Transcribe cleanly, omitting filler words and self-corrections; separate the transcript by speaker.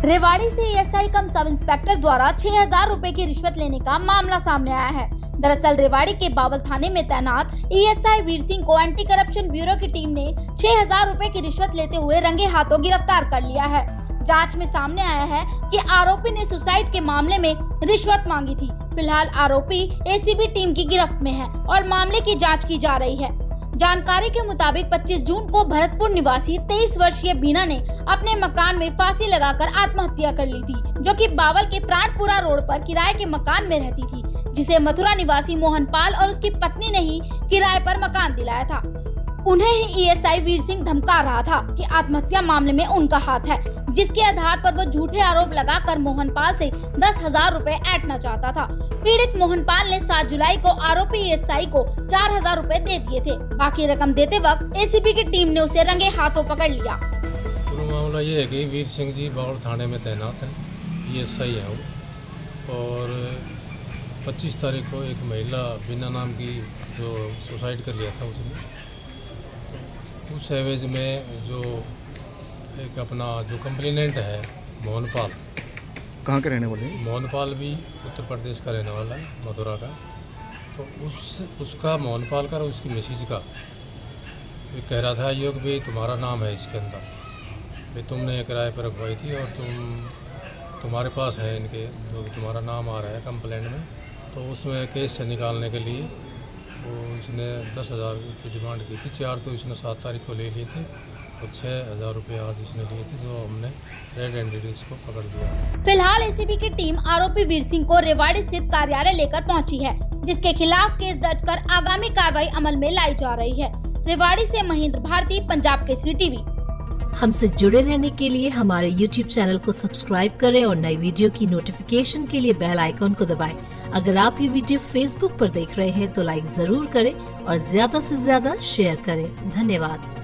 Speaker 1: रेवाड़ी से एएसआई कम sub inspector द्वारा 6,000 रुपए की रिश्वत लेने का मामला सामने आया है। दरअसल रेवाड़ी के बावल थाने में तैनात एएसआई वीर सिंह को एंटी करप्शन ब्यूरो की टीम ने 6,000 रुपए की रिश्वत लेते हुए रंगे हाथों गिरफ्तार कर लिया है। जांच में सामने आया है कि आरोपी ने सुसाइड के मामले में रिश्वत मांगी थी। फिलहाल आरोपी एसीबी टीम की गिरफ्त में है और मामले की जाँच की जा रही है। जानकारी के मुताबिक 25 जून को भरतपुर निवासी 23 वर्षीय बीना ने अपने मकान में फांसी लगाकर आत्महत्या कर ली थी, जो कि बावल के प्राणपुरा रोड पर किराए के मकान में रहती थी, जिसे मथुरा निवासी मोहन पाल और उसकी पत्नी ने ही किराए पर मकान दिलाया था। उन्हें ही एएसआई वीर सिंह धमका रहा था कि आत्महत्या मामले में उनका हाथ है, जिसके आधार पर वो झूठे आरोप लगाकर मोहनपाल से 10,000 रुपए ऐंठना चाहता था। पीड़ित मोहनपाल ने 7 जुलाई को आरोपी एएसआई को 4,000 रुपए दे दिए थे। बाकी रकम देते वक्त एसीबी की टीम ने उसे रंगे हाथों पकड़ लिया।
Speaker 2: पूरा मामला ये है कि वीर सिंह जी बावल थाने में तैनात है, एएसआई है वो, और 25 तारीख को एक महिला बीना नाम की जो सुसाइड कर लिया था उसने, उस एवज में जो एक अपना जो कंप्लेनेंट है मोहनपाल,
Speaker 3: कहाँ के रहने वाले?
Speaker 2: मोहनपाल भी उत्तर प्रदेश का रहने वाला है, मथुरा का। तो उसका मोहनपाल का और उसकी मिसेज का कह रहा था योग भी तुम्हारा नाम है इसके अंदर, भी तुमने किराए पर रखवाई थी और तुम्हारे पास है इनके जो तुम्हारा नाम आ रहा है कंप्लेंट में। तो उसमें केस से निकालने के लिए वो इसने 10,000 की डिमांड की थी। 4 तो इसने 7 तारीख को ले लिए थे और 6,000 रुपये आज इसने लिए थे, जो हमने रेड हैंडेड इसको पकड़ लिया।
Speaker 1: फिलहाल एसीबी की टीम आरोपी वीर सिंह को रेवाड़ी स्थित कार्यालय लेकर पहुंची है, जिसके खिलाफ केस दर्ज कर आगामी कार्रवाई अमल में लाई जा रही है। रेवाड़ी से महेंद्र भारती, पंजाब केसरी टीवी।
Speaker 4: हमसे जुड़े रहने के लिए हमारे YouTube चैनल को सब्सक्राइब करें और नई वीडियो की नोटिफिकेशन के लिए बेल आइकॉन को दबाएं। अगर आप ये वीडियो Facebook पर देख रहे हैं तो लाइक जरूर करें और ज्यादा से ज्यादा शेयर करें। धन्यवाद।